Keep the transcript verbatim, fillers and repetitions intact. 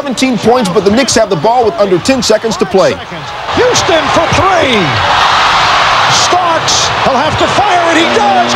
seventeen points, but the Knicks have the ball with under ten seconds to play. Houston for three. Starks, he'll have to fire it. He does.